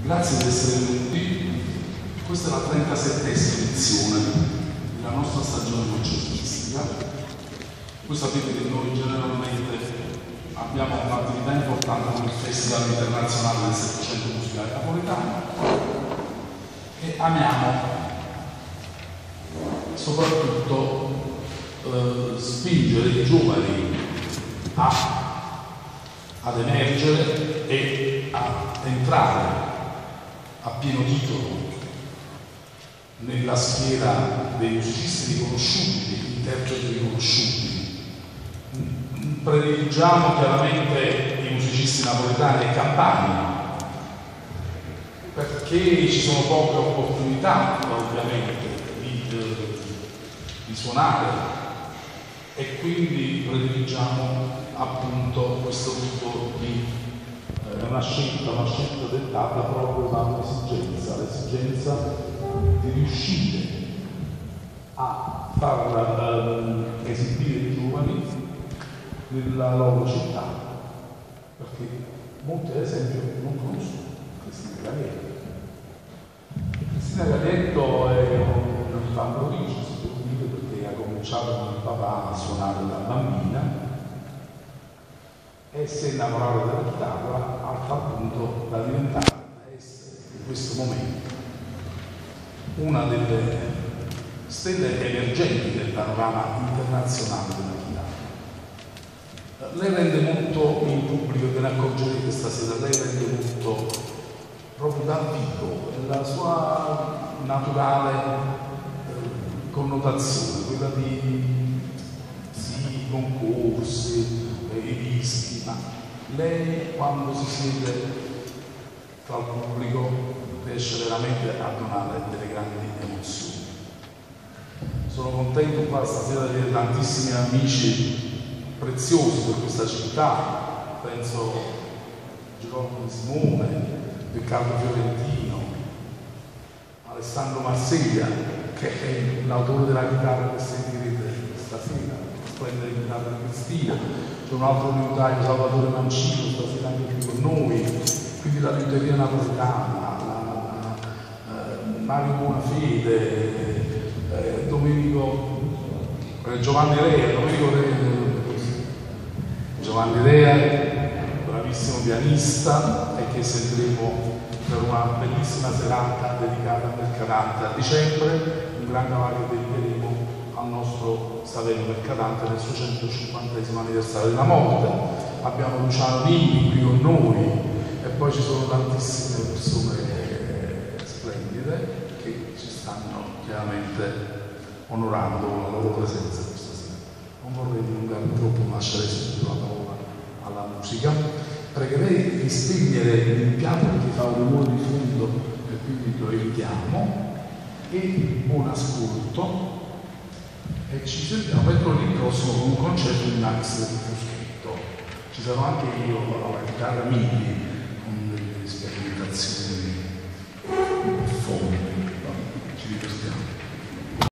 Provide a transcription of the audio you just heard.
Grazie di essere venuti. Questa è la 37ª edizione della nostra stagione concertistica. Voi sapete che noi generalmente abbiamo un'attività importante come il Festival Internazionale del Settecento Musicale Napoletano e amiamo soprattutto spingere i giovani ad emergere e a entrare a pieno titolo nella schiera dei musicisti riconosciuti, degli interpreti riconosciuti. Prediligiamo chiaramente i musicisti napoletani e campani perché ci sono poche opportunità ovviamente di suonare e quindi prediligiamo appunto questo tipo di una scelta dettata proprio da l'esigenza di riuscire a far esibire i giovani nella loro città, perché molti ad esempio non conoscono Cristina Galietto. Cristina Galietto è una fantatrice, si può dire, perché ha cominciato con il papà a suonare da bambina e si è innamorata della chitarra al tal punto da diventare, da essere in questo momento una delle stelle emergenti del panorama internazionale della chitarra. Lei rende molto in pubblico, ve ne accorgerete stasera, lei rende molto proprio dal vivo, la sua naturale connotazione, quella di concorsi, i dischi, ma lei quando si siede tra il pubblico riesce veramente a donare delle grandi emozioni. Sono contento qua stasera di avere tantissimi amici preziosi per questa città, penso a Girolamo De Simone, Riccardo Fiorentino, Alessandro Marseglia, che è l'autore della chitarra che sentirete stasera, splendida chitarra di Cristina. C'è un altro liutaio, Salvatore Mancino, stasera anche qui con noi, quindi la liuteria napoletana, Mario Bonafede, Giovanni Rea, bravissimo pianista e che sentiremo per una bellissima serata dedicata a Mercadante a dicembre, un gran cavallo che dedicheremo al nostro Saverio Mercadante nel suo 150° anniversario della morte. Abbiamo Luciano Nigri qui con noi e poi ci sono tantissime persone splendide che ci stanno chiaramente onorando con la loro presenza questa sera. Non vorrei dilungarmi troppo, ma lascerei subito la parola alla musica. Pregherei di spegnere l'impianto perché fa un rumore di fondo e quindi lo evitiamo, e buon ascolto. E ci sentiamo mercoledì prossimo con un concerto di Max Fruschetto. Ci sarò anche io alla chitarra mini con delle sperimentazioni folle. Ci divertiamo.